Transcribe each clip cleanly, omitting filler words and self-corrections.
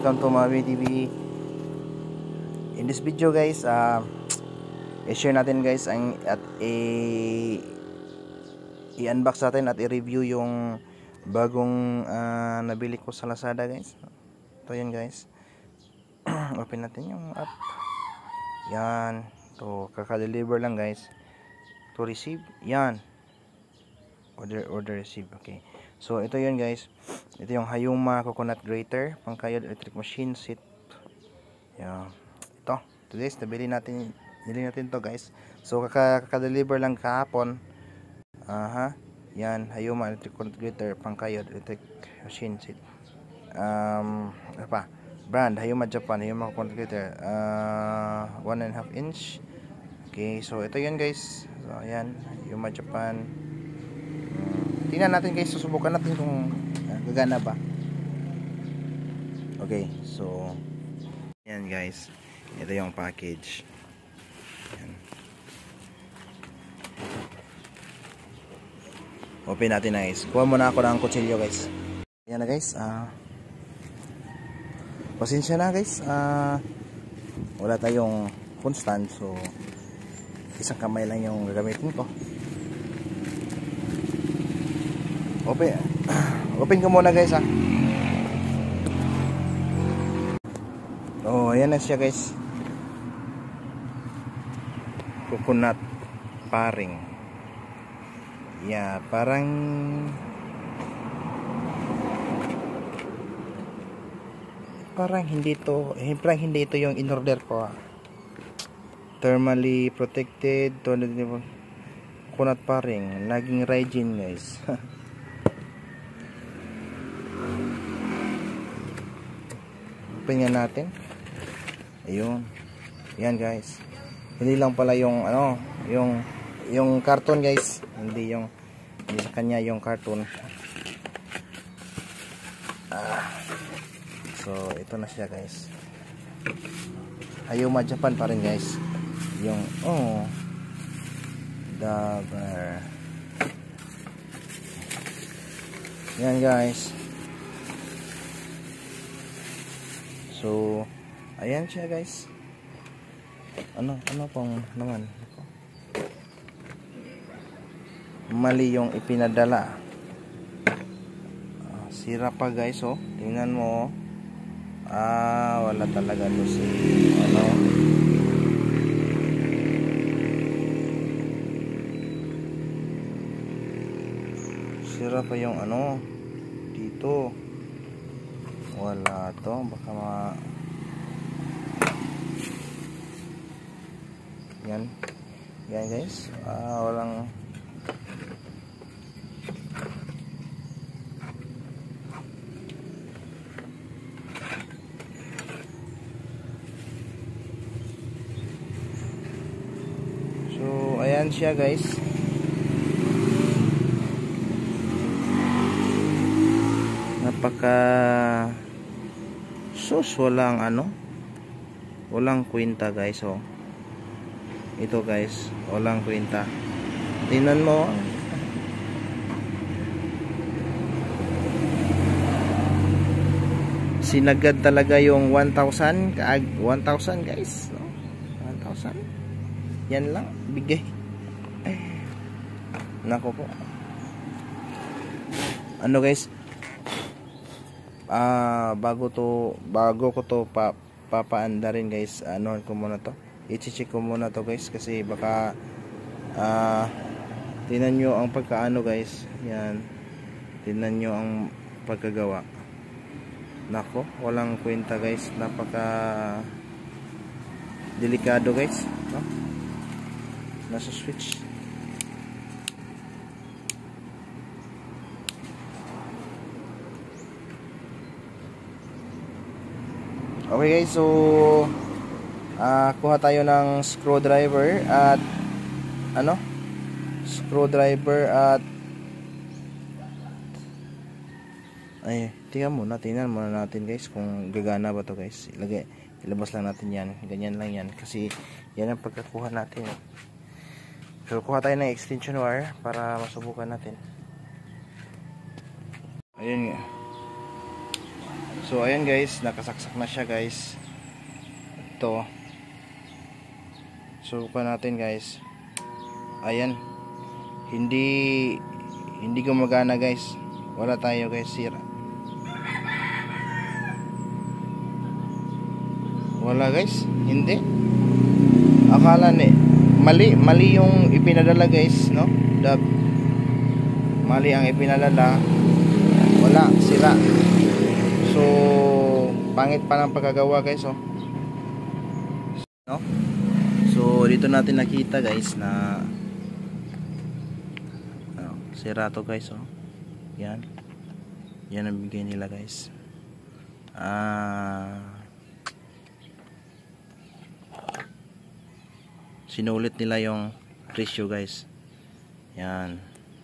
welcome to Mavi TV. In this video guys, i-share natin guys at i-unbox natin at i-review yung bagong nabili ko sa Lazada guys. Ito yan guys. Open natin yung app. Yan. To kaka-deliver lang guys. To receive. Yan. Order receive. Okay. So ito yun guys. Ito yung Hayuma coconut grater, pangkayod electric machine set. Yan. Ito. Today's nabili natin to guys. So kaka-deliver lang kahapon. Yan, Hayuma electric coconut grater, pangkayod electric machine set. Ano pa? Brand Hayuma Japan, Hayuma coconut grater, 1.5 inch. Okay, so ito yun guys. So ayan, Hayuma Japan. Tingnan natin guys, susubukan natin kung gagana ba. Okay, so yan guys, ito yung package. Yan. Open natin na guys. Kuha muna ako ng kutsilyo guys. Yan na guys. Pasensya na guys. Wala tayong phone stand, so isang kamay lang yung gagamitin ko. Open ko muna guys ha. Oh, ayan na siya guys. Coconut paring. Yeah, parang hindi ito yung in-order ko ha. Thermally protected coconut paring, naging hygiene guys. Open nga natin. Ayun. Yan guys. Hindi lang pala yung yung karton guys. Hindi sa kanya yung karton. So ito na siya guys. Hayuma Japan pa rin guys. Yung Dabber. Yan guys. So ayan siya guys. Ano pong naman mali yung ipinadala. Sira pa guys oh. Tingnan mo oh. Wala talaga to si sira pa yung dito. Wala to, baka yan guys. Walang so ayan siya guys. Walang kwenta guys oh. Ito guys, walang kwenta. Tingnan mo. Sinagad talaga yung 1,000 guys, no? 1,000. Yan lang bigay. Nako po. Guys, bago ko to papaanda rin guys, ko muna to, i-check ko muna to guys, kasi baka tingnan nyo ang pagkaano guys. Yan, tingnan nyo ang pagkagawa. Nako, walang kwenta guys, napaka delikado guys, no? Nasa switch. Okay guys, so kuha tayo ng screwdriver at tingnan muna natin guys kung gagana ba to guys. Ilabas lang natin yan, ganyan lang yan, kasi yan ang pagkakuha natin. So kuha tayo ng extension wire para masubukan natin. Ayun nga. So ayan guys, nakasaksak na siya guys. Ito. Subukan natin guys. Ayan. Hindi gumagana guys. Wala tayo guys, sira. Wala guys, hindi. Akala mali yung ipinadala guys, no? Mali ang ipinadala. Wala, sira. So pangit pa ng pagkagawa guys, oh. No? So dito natin nakita guys na sira to guys, oh. Yan ang bigay nila guys. Sinulit nila yung presyo guys. Yan.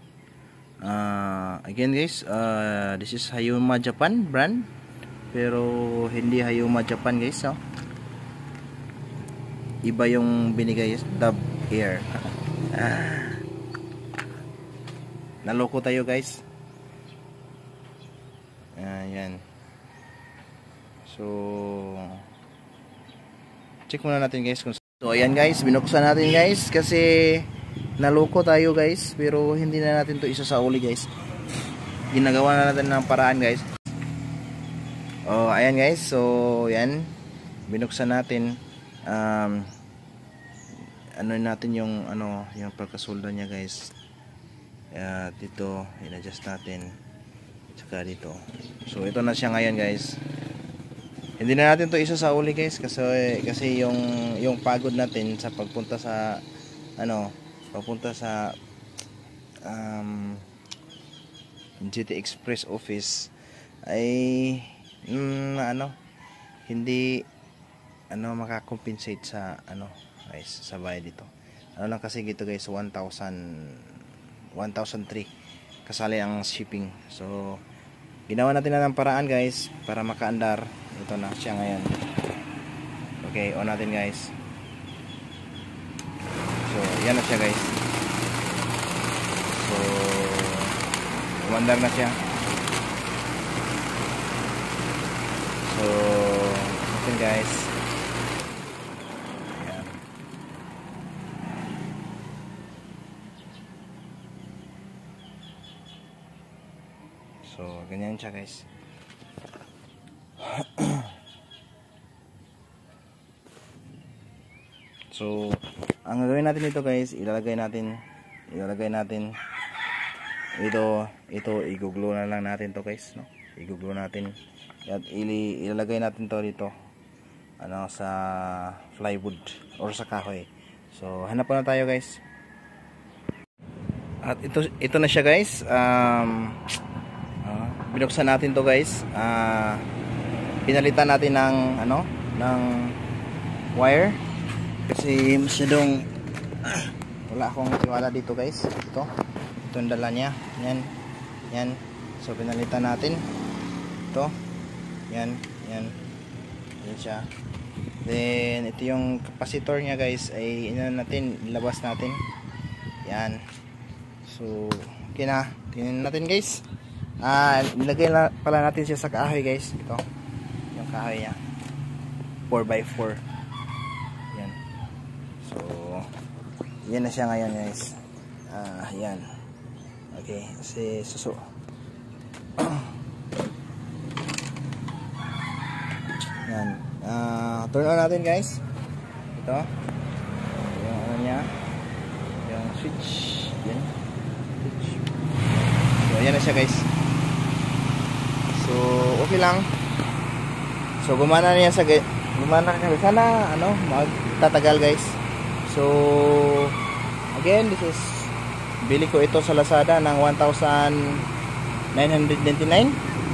Again guys, this is Hayuma Japan brand, pero hindi Hayuma Japan guys, oh. Iba yung binigay, Dove Air. Naloko tayo guys. Ayan. So check muna natin guys kung so ayan guys, binuksan natin guys kasi naloko tayo guys, pero hindi na natin to isasauli guys. Ginagawa na natin ng paraan guys. Oh, ayan guys. So ayan, binuksan natin. Ano natin yung yung pagkasolda niya guys. Dito in-adjust natin, tsaka dito. So ito na siya ngayon guys. Hindi na natin to isasauli guys kasi yung pagod natin sa pagpunta sa papunta sa GT Express office ay hindi makakompensate sa guys, sa bayad dito. Lang kasi dito guys, 1,003 kasali ang shipping. So ginawa natin na ng paraan guys para makaandar. Ito na siya ngayon. Okay, on natin guys. So yan na siya guys. So umandar na siya. So natin guys. Ayan. So ganyan siya guys. So ang gagawin natin dito guys, ilalagay natin ito i-glue na lang natin to guys, no? I-glue natin at ilalagay natin to dito sa plywood or sa kahoy. So hanap na tayo guys. At ito na siya guys. Binuksan natin to guys. Pinalitan natin ng wire kasi masyadong wala akong tiwala dito guys. Ito yung dala niya. Yan. So pinalitan natin ito. Yan siya. Then ito yung capacitor niya guys, ay ilabas natin. Yan. So okay na. Tingnan natin guys. Nilagay na pala natin siya sa kahoy guys. Ito yung kahoy niya, 4x4. Yan. So yan na siya ngayon guys. Yan. Okay, si suso. Yan. Turn on natin guys. Ito yung niya, yung switch. Yan. Switch. So yan na siya guys. So okay lang. So gumana na siya. Sana magtatagal guys. So again, this is bili ko ito sa Lazada ng 1,999.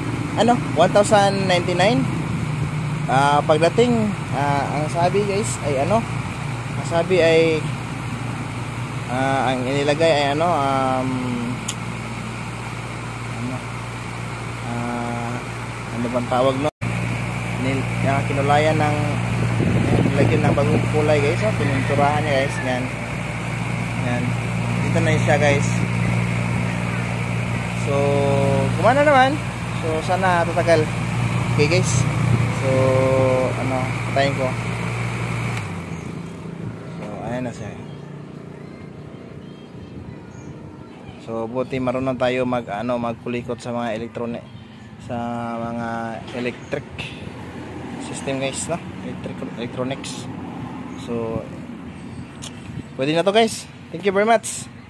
1,099. Pagdating ang sabi guys ay ang inilagay ay ano bang tawag no? Kinulayan ng nilagyan ng bagong kulay guys, pininturahan niya guys. Yan. Dito na siya guys. So gumana naman. So sana tatagal. Okay guys. So ano, patayin ko. So ayan na siya. So buti marunong tayo magkulikot sa mga electric system guys, no? Electronics. So pwede na to guys. Thank you very much.